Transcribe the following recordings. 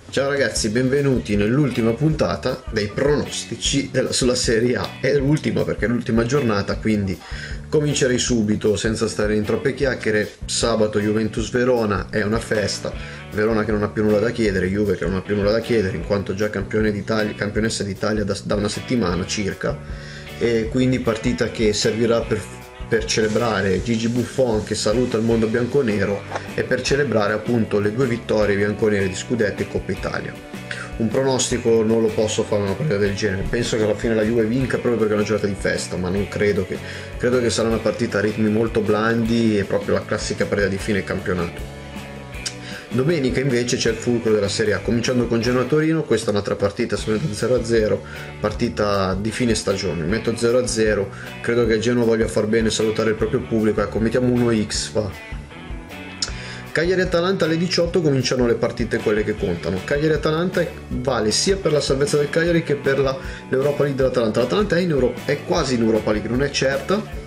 Ciao ragazzi, benvenuti nell'ultima puntata dei pronostici sulla Serie A. È l'ultima perché è l'ultima giornata, quindi comincerei subito senza stare in troppe chiacchiere. Sabato Juventus-Verona è una festa. Verona che non ha più nulla da chiedere, Juve che non ha più nulla da chiedere in quanto già campionessa d'Italia da una settimana circa, e quindi partita che servirà per celebrare Gigi Buffon che saluta il mondo bianconero e per celebrare appunto le due vittorie bianconere di Scudetto e Coppa Italia. Un pronostico non lo posso fare una partita del genere, penso che alla fine la Juve vinca proprio perché è una giornata di festa, ma non credo che sarà una partita a ritmi molto blandi e proprio la classica partita di fine campionato. Domenica invece c'è il fulcro della Serie A, cominciando con Genoa-Torino. Questa è un'altra partita, sono 0-0, partita di fine stagione, metto 0-0, credo che Genoa voglia far bene, salutare il proprio pubblico, ecco, mettiamo 1x fa. Cagliari-Atalanta alle 18 cominciano le partite quelle che contano. Cagliari-Atalanta vale sia per la salvezza del Cagliari che per l'Europa League dell'Atalanta. L'Atalanta è quasi in Europa League, non è certa,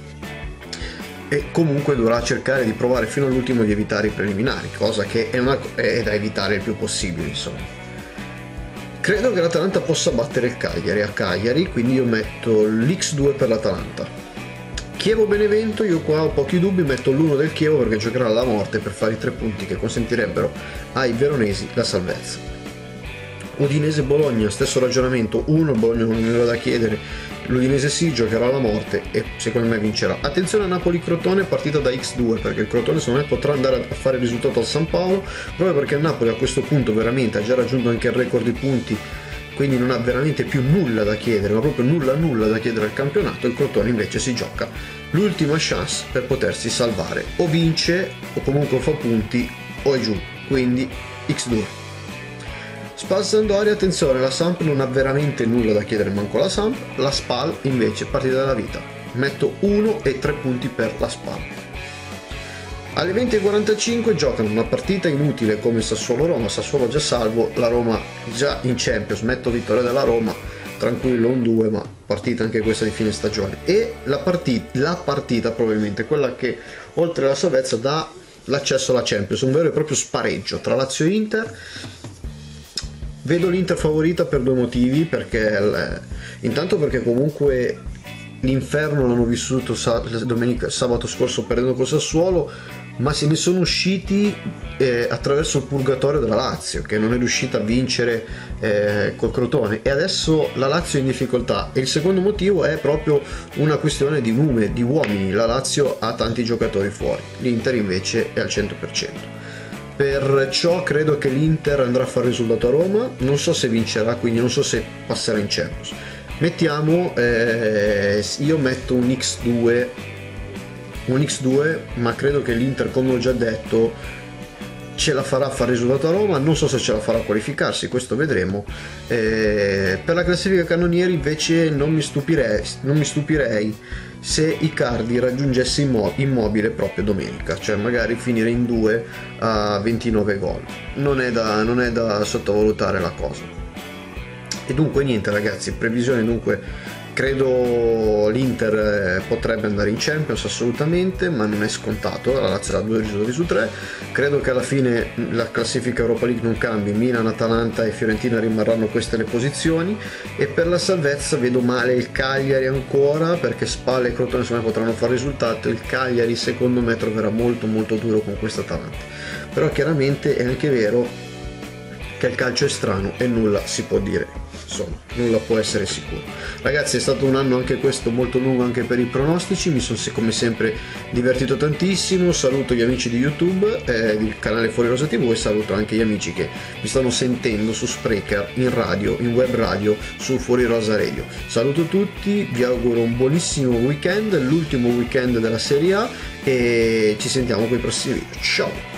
e comunque dovrà cercare di provare fino all'ultimo di evitare i preliminari, cosa che è da evitare il più possibile, insomma. Credo che l'Atalanta possa battere il Cagliari a Cagliari, quindi io metto l'X2 per l'Atalanta. Chievo-Benevento, io qua ho pochi dubbi, metto l'1 del Chievo perché giocherà alla morte per fare i 3 punti che consentirebbero ai veronesi la salvezza. Udinese-Bologna, stesso ragionamento, 1, Bologna non ne ho da chiedere, l'Udinese sì, giocherà alla morte e secondo me vincerà. Attenzione a Napoli-Crotone, partita da X2 perché il Crotone secondo me potrà andare a fare il risultato al San Paolo, proprio perché il Napoli a questo punto veramente ha già raggiunto anche il record di punti, quindi non ha veramente più nulla da chiedere, ma proprio nulla da chiedere al campionato. Il Crotone invece si gioca l'ultima chance per potersi salvare, o vince o comunque fa punti o è giù, quindi X2. Spal-Sampdoria, attenzione, la Samp non ha veramente nulla da chiedere manco la Samp, la Spal invece partita della vita, metto 1 e 3 punti per la Spal. Alle 20:45 giocano una partita inutile come Sassuolo-Roma, Sassuolo già salvo, la Roma già in Champions, metto vittoria della Roma, tranquillo un 2, ma partita anche questa di fine stagione. E la partita probabilmente quella che oltre alla salvezza dà l'accesso alla Champions, un vero e proprio spareggio tra Lazio e Inter. Vedo l'Inter favorita per due motivi, intanto perché comunque l'inferno l'hanno vissuto sabato scorso perdendo col Sassuolo, ma se ne sono usciti attraverso il purgatorio della Lazio, che non è riuscita a vincere col Crotone, e adesso la Lazio è in difficoltà. E il secondo motivo è proprio una questione di numeri, di uomini. La Lazio ha tanti giocatori fuori, l'Inter invece è al 100%. Perciò credo che l'Inter andrà a fare il risultato a Roma, non so se vincerà, quindi non so se passerà in Champions. Mettiamo, io metto un X2, ma credo che l'Inter, come ho già detto, ce la farà a fare il risultato a Roma, non so se ce la farà a qualificarsi, questo vedremo. Per la classifica cannonieri invece non mi stupirei se Icardi raggiungesse Immobile proprio domenica, cioè magari finire in 2 a 29 gol, non è da sottovalutare la cosa. E dunque niente ragazzi, previsione dunque, credo l'Inter potrebbe andare in Champions assolutamente, ma non è scontato, la Lazio ha 2 risultati su 3, credo che alla fine la classifica Europa League non cambi, Milan, Atalanta e Fiorentina rimarranno queste le posizioni, e per la salvezza vedo male il Cagliari ancora, perché Spal e Crotone secondo me potranno fare risultato, il Cagliari secondo me troverà molto duro con questa Atalanta, però chiaramente è anche vero che il calcio è strano e nulla si può dire, insomma, nulla può essere sicuro. Ragazzi, è stato un anno anche questo molto lungo anche per i pronostici, mi sono come sempre divertito tantissimo, saluto gli amici di YouTube, del canale Fuori Rosa TV, e saluto anche gli amici che mi stanno sentendo su Spreaker, in radio, in web radio, su Fuori Rosa Radio. Saluto tutti, vi auguro un buonissimo weekend, l'ultimo weekend della Serie A, e ci sentiamo con i prossimi video. Ciao!